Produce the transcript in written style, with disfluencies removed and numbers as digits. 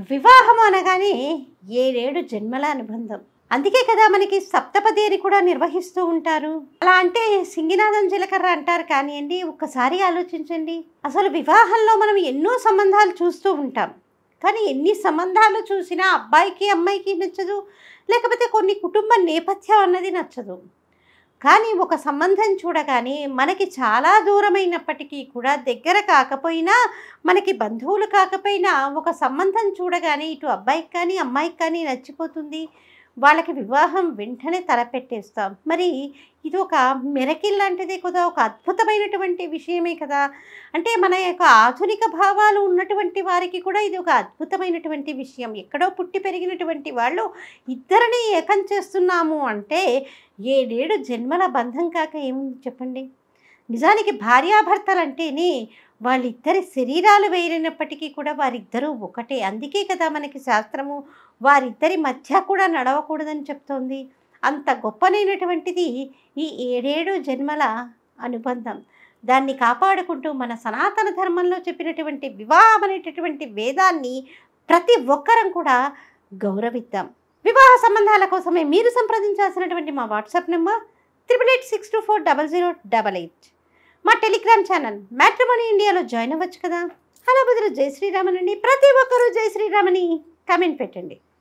వివాహం అనగానే 7 జన్మల అనుబంధం. అందుకే కదా మనకి సప్తపదిని కూడా నిర్వహిస్తూ ఉంటారు. అలా అంటే సింగినాథం జీలకర్ర అంటారు కానివ్వండి. ఒక్కసారి ఆలోచించండి, అసలు వివాహంలో మనం ఎన్నో సంబంధాలు చూస్తూ ఉంటాం. కానీ ఎన్ని సంబంధాలు చూసినా అబ్బాయికి అమ్మాయికి నచ్చదు, లేకపోతే కొన్ని కుటుంబ నేపథ్యం అన్నది నచ్చదు. కానీ ఒక సంబంధం చూడగానే మనకి చాలా దూరమైనప్పటికీ కూడా, దగ్గర కాకపోయినా, మనకి బంధువులు కాకపోయినా, ఒక సంబంధం చూడగానే ఇటు అబ్బాయికి కానీ అమ్మాయికి కానీ నచ్చిపోతుంది. వాళ్ళకి వివాహం వెంటనే తలపెట్టేస్తాం. మరి ఇది ఒక మిరకిల్ లాంటిదే కదా, ఒక అద్భుతమైనటువంటి విషయమే కదా. అంటే మన యొక్క ఆధునిక భావాలు ఉన్నటువంటి వారికి కూడా ఇది ఒక అద్భుతమైనటువంటి విషయం. ఎక్కడో పుట్టి పెరిగినటువంటి వాళ్ళు ఇద్దరిని ఏకం చేస్తున్నాము అంటే 7 జన్మల బంధం కాక ఏముంది చెప్పండి. నిజానికి భార్యాభర్తలంటేనే వాళ్ళిద్దరి శరీరాలు వేరైనప్పటికీ కూడా వారిద్దరూ ఒకటే. అందుకే కదా మనకి శాస్త్రము వారిద్దరి మధ్య కూడా నడవకూడదని చెప్తోంది. అంత గొప్పనైనటువంటిది ఈ 7 జన్మల అనుబంధం. దాన్ని కాపాడుకుంటూ మన సనాతన ధర్మంలో చెప్పినటువంటి వివాహం అనేటటువంటి వేదాన్ని ప్రతి ఒక్కరం కూడా గౌరవిద్దాం. వివాహ సంబంధాల కోసమే మీరు సంప్రదించాల్సినటువంటి మా వాట్సాప్ నెంబర్ 8886240088. మా టెలిగ్రామ్ ఛానల్ మ్యాట్రిమోనీ ఇండియాలో జాయిన్ అవ్వచ్చు కదా. అలా బదులు జై శ్రీరామన్ అండి. ప్రతి ఒక్కరూ జై శ్రీరామని కామెంట్ పెట్టండి.